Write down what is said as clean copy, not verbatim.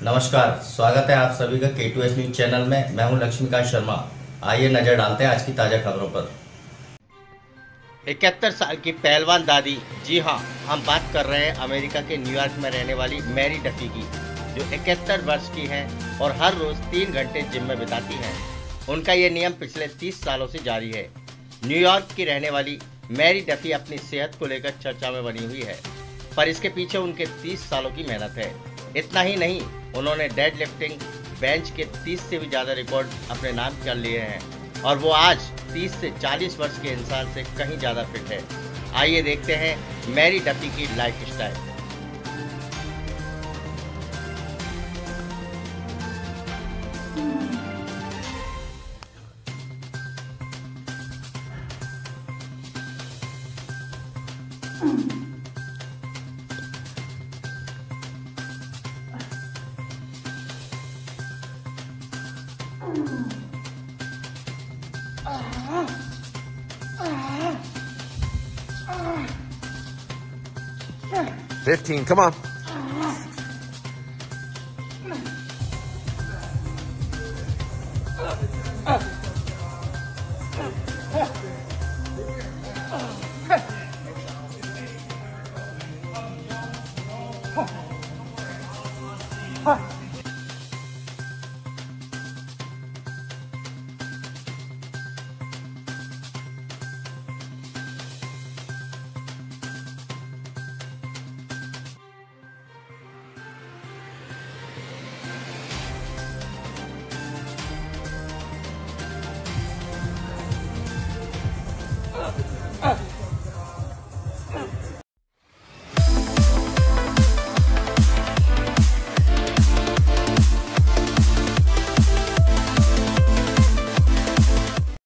नमस्कार, स्वागत है आप सभी का K2S न्यूज चैनल में। मैं हूं लक्ष्मीकांत शर्मा। आइए नजर डालते हैं आज की ताजा खबरों पर। 71 साल की पहलवान दादी, जी हाँ, हम बात कर रहे हैं अमेरिका के न्यूयॉर्क में रहने वाली मैरी डफी की, जो 71 वर्ष की हैं और हर रोज 3 घंटे जिम में बिताती हैं। उनका ये नियम पिछले 30 सालों से जारी है। न्यूयॉर्क की रहने वाली मैरी डफी अपनी सेहत को लेकर चर्चा में बनी हुई है, पर इसके पीछे उनके 30 सालों की मेहनत है। इतना ही नहीं, उन्होंने डेड लिफ्टिंग बेंच के 30 से भी ज़्यादा रिकॉर्ड अपने नाम कर लिए हैं और वो आज 30 से 40 वर्ष के इंसान से कहीं ज़्यादा फिट है। आइए देखते हैं मैरी डफी की लाइफ स्टाइल। $15, come on.